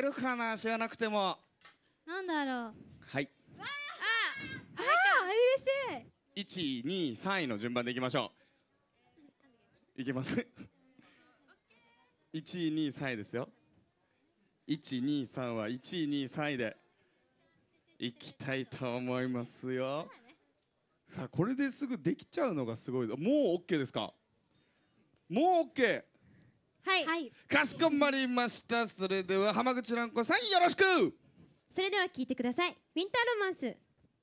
るかな、知らなくても。 なんだろう。 はい。 嬉しい。 1、2、3位の順番でいきましょう。いけます。1、2、3位ですよ。1、2、3は1、2、3位でいきたいと思いますよ。さあ、これですぐできちゃうのがすごい。もう OK ですか？もう OK。 はい、 かしこまりました。それでは浜口蘭子さん、よろしく。 それでは聞いてください。ウィンターロマンス。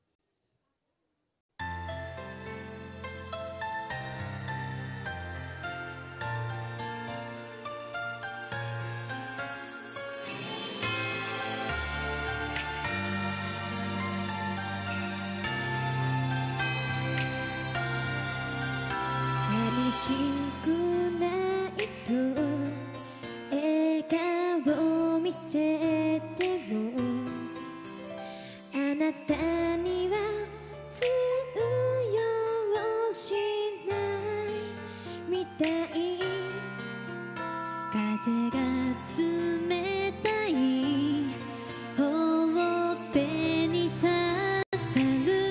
寂しくないと笑顔見せてもあなたには通用しないみたい。風が冷たいほっぺに刺さる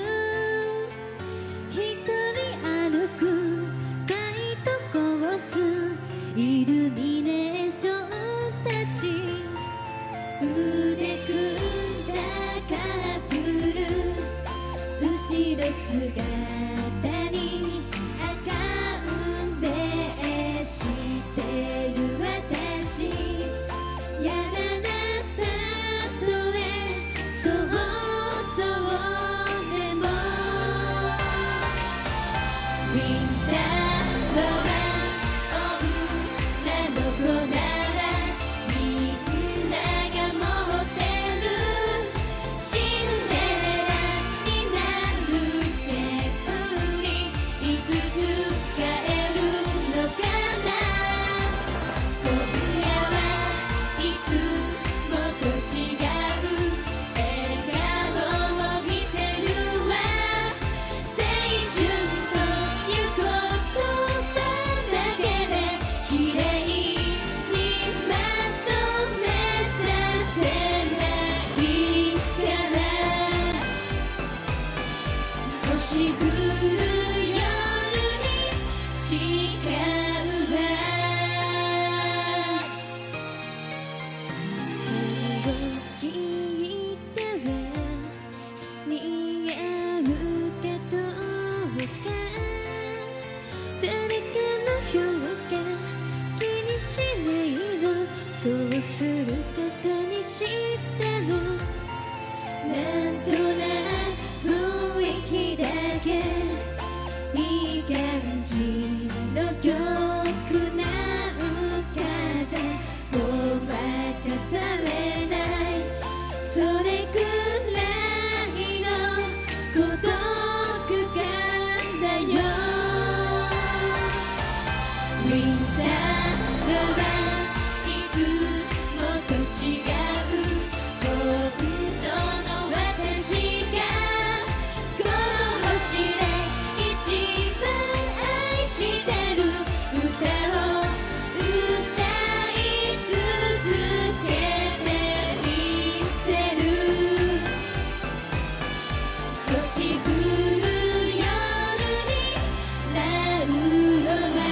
歩くライトコースイルミネーションたち腕組んだカップル後ろ姿に赤運命してる私やらなたとえそうそうでもウィンターロマンス女の子ならみんなが持ってるシンデレラになる手振りいつ使えるのかな。今夜はいつもと違う笑顔を見せるわ。青春という言葉だけで綺麗にまとめさせないから星降る夜に誓うわ。髪を引いたら似合うかどうか誰かの評価気にしないの。そうすることにしたの。なんとなく雰囲気だけいい感じの曲なんかじゃごまかされない。それくらいの孤独感だよ。ウィンターロマンスいつもと違う本当の私がこの星で一番愛してる歌を歌い続けてみせる。星降る夜になるロマンス。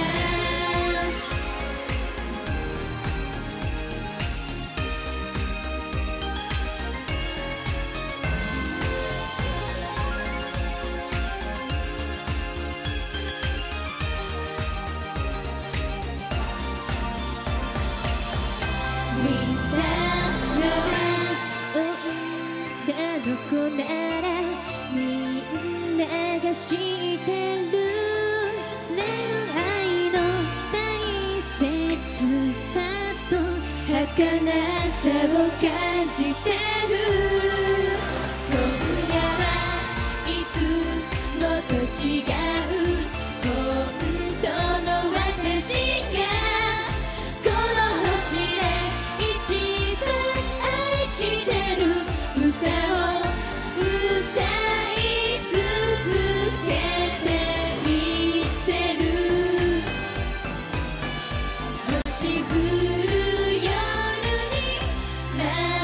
ウィンターロマンス女の子ならみんなが知ってる恋愛の大切さと儚さを感じてる。今夜はいつもと違う本当の私がこの星で一番愛してる歌を歌い続けてみせる。星降る夜に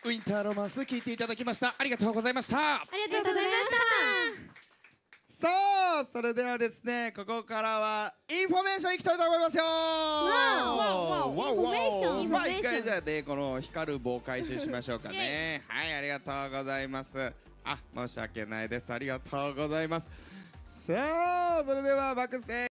ウィンターロマンス聞いていただきました。ありがとうございました。 ありがとうございました。 さあそれではですね、ここからはインフォメーションいきたいと思いますよ。 わおインフォメーションまあ一回じゃあね、この光る棒回収しましょうかね。はい、ありがとうございます。あ、申し訳ないです。ありがとうございます。さあそれでは爆声